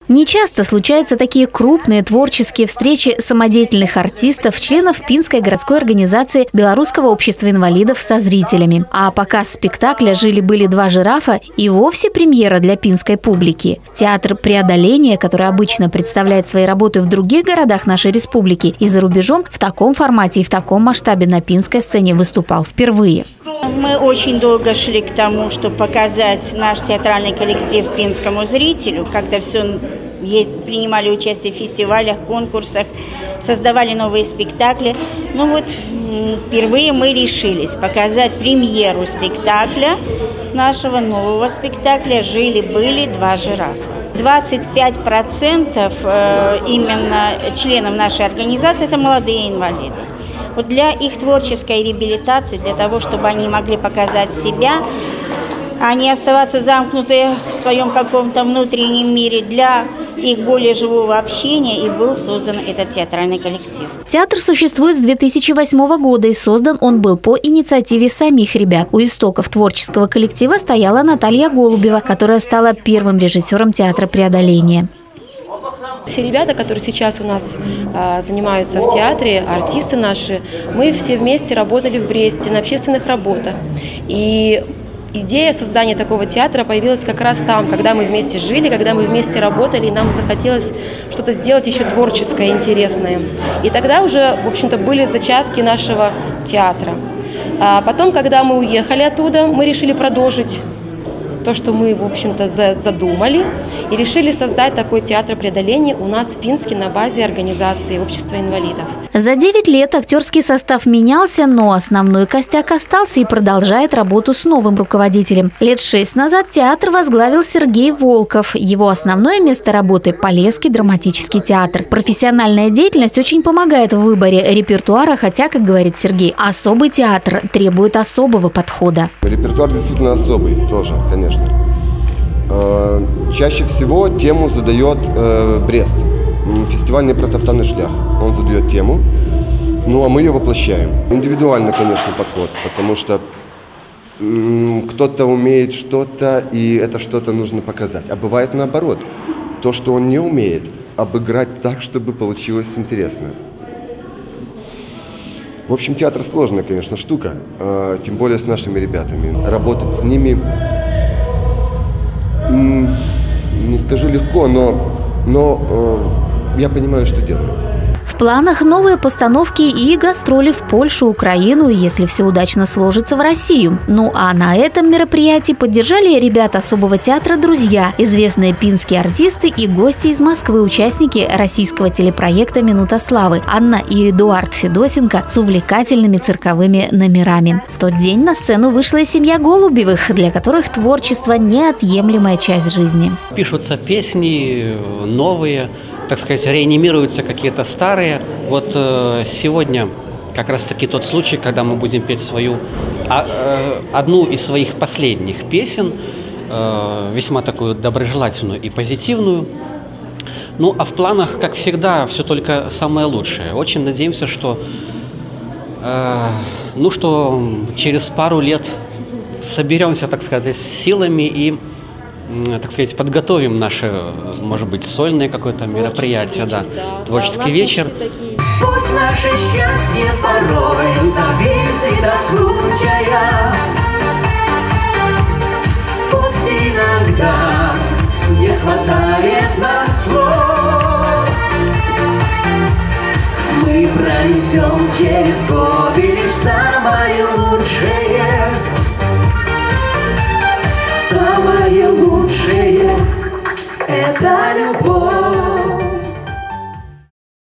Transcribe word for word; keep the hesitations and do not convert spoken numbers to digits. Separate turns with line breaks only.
Нечасто случаются такие крупные творческие встречи самодеятельных артистов, членов Пинской городской организации Белорусского общества инвалидов со зрителями. А показ спектакля «Жили-были два жирафа» и вовсе премьера для пинской публики. Театр «Преодоление», который обычно представляет свои работы в других городах нашей республики и за рубежом, в таком формате и в таком масштабе на пинской сцене выступал впервые.
Мы очень долго шли к тому, чтобы показать наш театральный коллектив пинскому зрителю, когда все принимали участие в фестивалях, конкурсах, создавали новые спектакли. Ну вот впервые мы решились показать премьеру спектакля, нашего нового спектакля «Жили-были два жирафа». двадцать пять процентов именно членов нашей организации – это молодые инвалиды. Вот для их творческой реабилитации, для того, чтобы они могли показать себя, а не оставаться замкнутые в своем каком-то внутреннем мире, для их более живого общения и был создан этот театральный коллектив.
Театр существует с две тысячи восьмого года, и создан он был по инициативе самих ребят. У истоков творческого коллектива стояла Наталья Голубева, которая стала первым режиссером театра «Преодоление».
Все ребята, которые сейчас у нас а, занимаются в театре, артисты наши, мы все вместе работали в Бресте на общественных работах. И идея создания такого театра появилась как раз там, когда мы вместе жили, когда мы вместе работали, и нам захотелось что-то сделать еще творческое, интересное. И тогда уже, в общем-то, были зачатки нашего театра. А потом, когда мы уехали оттуда, мы решили продолжить то, что мы, в общем-то, задумали, и решили создать такой театр преодоления у нас в Пинске на базе организации Общества инвалидов.
За девять лет актерский состав менялся, но основной костяк остался и продолжает работу с новым руководителем. Лет шесть назад театр возглавил Сергей Волков. Его основное место работы – Полесский драматический театр. Профессиональная деятельность очень помогает в выборе репертуара, хотя, как говорит Сергей, особый театр требует особого подхода.
Репертуар действительно особый тоже, конечно. Чаще всего тему задает Брест. Фестивальный протоптанный шлях. Он задает тему, ну а мы ее воплощаем. Индивидуально, конечно, подход, потому что кто-то умеет что-то, и это что-то нужно показать. А бывает наоборот. То, что он не умеет, обыграть так, чтобы получилось интересно. В общем, театр сложная, конечно, штука, тем более с нашими ребятами. Работать с ними, не скажу легко, но, но я понимаю, что делаю.
В планах новые постановки и гастроли в Польшу, Украину, и, если все удачно сложится, в Россию. Ну а на этом мероприятии поддержали ребят особого театра друзья, известные пинские артисты и гости из Москвы, участники российского телепроекта «Минута славы» Анна и Эдуард Федосенко с увлекательными цирковыми номерами. В тот день на сцену вышла и семья Голубевых, для которых творчество – неотъемлемая часть жизни.
Пишутся песни новые, так сказать, реанимируются какие-то старые. Вот э, сегодня как раз-таки тот случай, когда мы будем петь свою, а, э, одну из своих последних песен, э, весьма такую доброжелательную и позитивную. Ну, а в планах, как всегда, все только самое лучшее. Очень надеемся, что, э, ну, что через пару лет соберемся, так сказать, с силами и, так сказать, подготовим наше, может быть, сольное какое-то мероприятие, да, да, творческий вечер.
Пусть наше счастье порой зависит от случая, пусть иногда не хватает нам слов, мы пронесем через годы лишь самое лучшее. Самое лучшее – это любовь.